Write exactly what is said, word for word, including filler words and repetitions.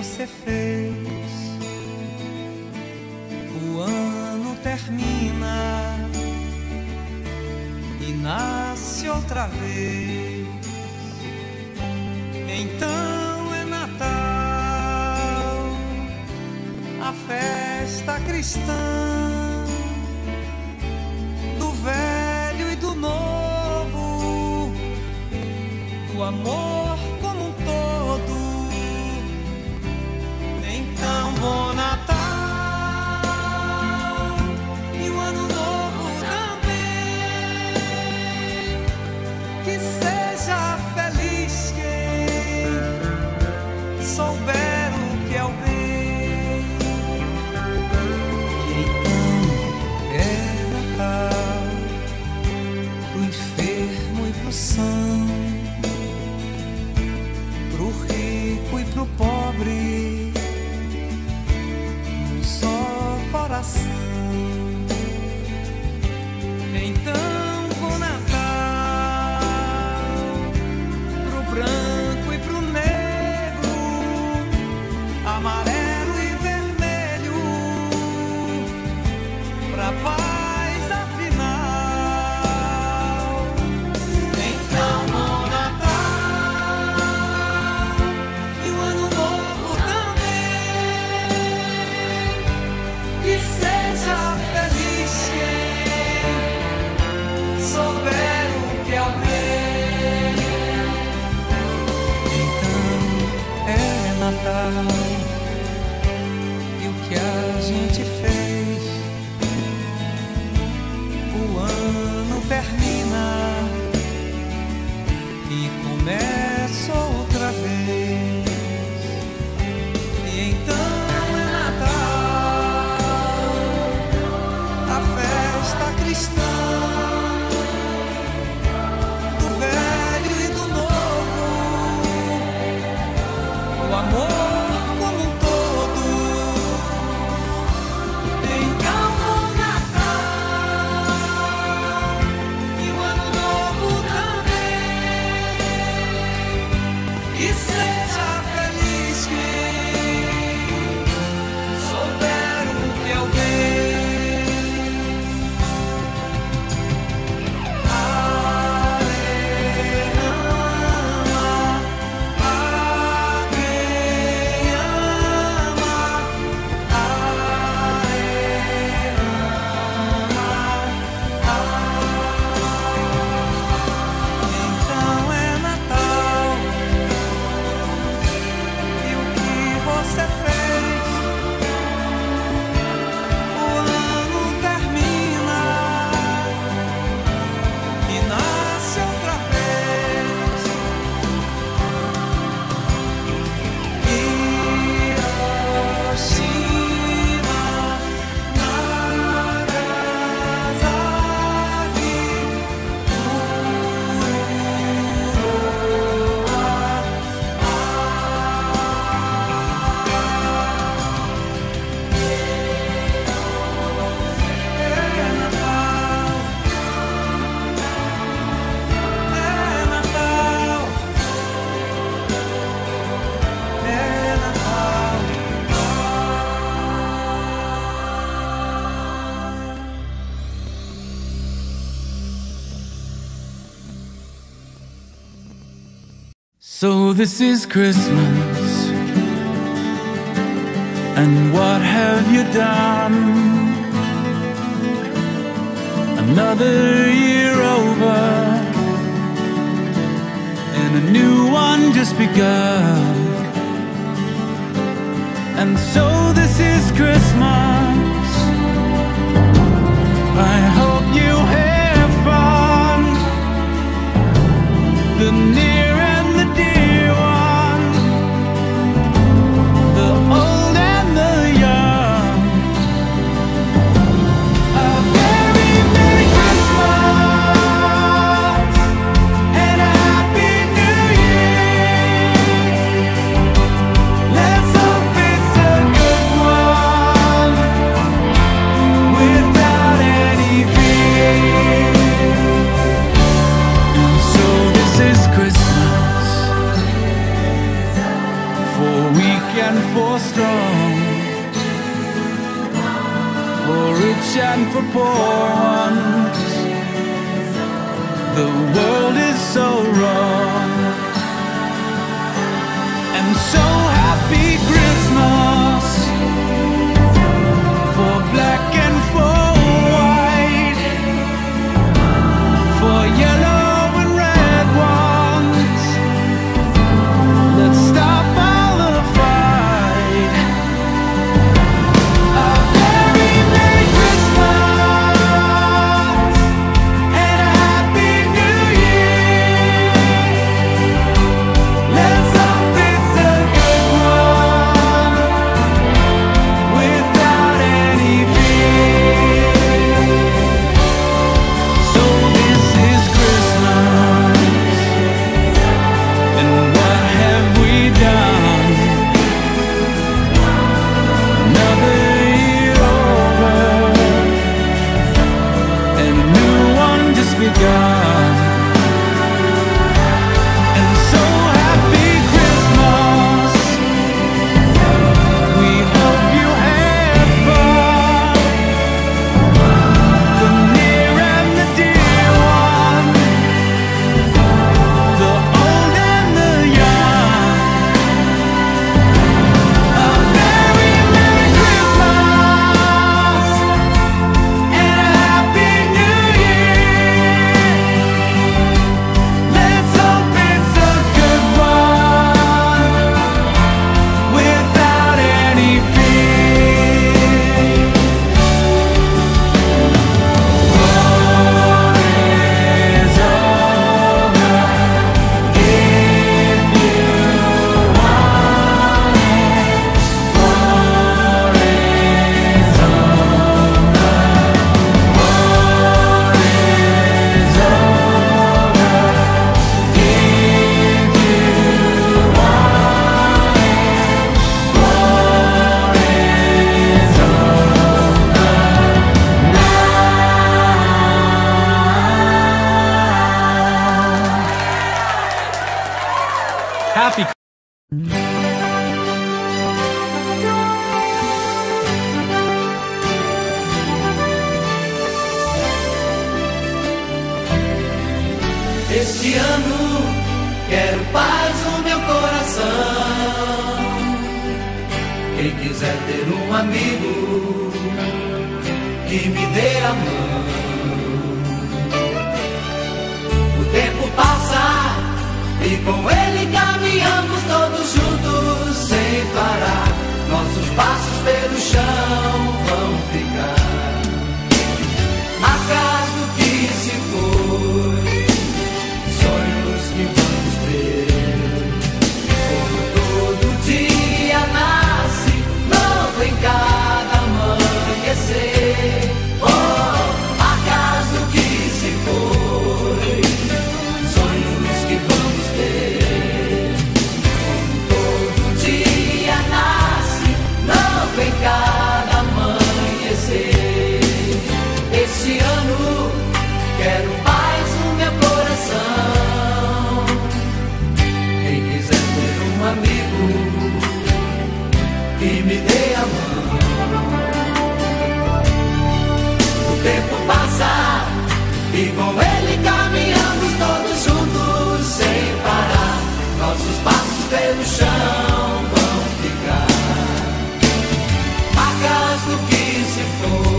você fez. O ano termina e nasce outra vez. Então é Natal, a festa cristã, do velho e do novo, do amor como um todo. Então, bom Natal e o ano novo também. Que seja feliz quem souber o que é o bem. E então é Natal pro enfermo e pro são, pro rico e pro pobre, um só coração. Então, bom Natal pro branco e pro negro, amarelo e vermelho, pra paz afinal. Então, bom Natal e o ano novo também. Que seja feliz quem souber o que é o bem. Então é Natal e o que a gente fez. O ano termina e começa outra vez. E então é Natal, a festa cristã, do velho e do novo, o amor como um todo. Então, bom Natal e o ano novo também. Que seja feliz quem souber o que é o bem. Então é Natal e o que você fez. O ano termina e nasce outra vez. Hiroshima, So this is Christmas, and what have you done? Another year over, and a new one just begun. And so this is Christmas, I hope you have fun. The near and the dear one, the old and the young. A very Merry Christmas and a Happy New Year. Let's hope it's a good one. rich and for poor ones. The world is so wrong. And so happy Christmas for black and for white, for yellow and red ones. Let's stop all the fight. A very Merry Christmas and a Happy New Year. Let's hope it's a good one without any fear. So this is Christmas, and what have we done? Another year over, and a new one just begun. And so happy Christmas. We hope you had fun. The near and the dear one, the old and the young. A very Merry Christmas and a Happy New Year. Let's hope it's a good one without any fear. War is over if you want it. War is over. War is over if you want it. War is over now. Happy Este ano quero paz no meu coração. Quem quiser ter um amigo que me dê a mão. O tempo passa e com ele caminhamos todos juntos sem parar. Nossos passos pelo chão vão ficar. Atrás do que se foi, sonhos que vamos ter. Como todo dia nasce novo em cada amanhecer. Oh, atrás do que se foi, sonhos que vamos ter. Como todo dia nasce novo em cada amanhecer. Este ano quero paz no meu coração. Quem quiser ter um amigo que me dê a mão. O tempo passa e com ele caminhamos todos juntos sem parar. Nossos passos pelo chão vão ficar. Marcas do que se foi.